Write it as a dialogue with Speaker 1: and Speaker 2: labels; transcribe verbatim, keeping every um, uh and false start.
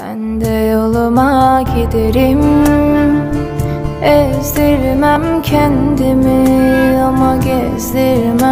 Speaker 1: Ben de yoluma giderim, ezdirmem kendimi ama gezdirmem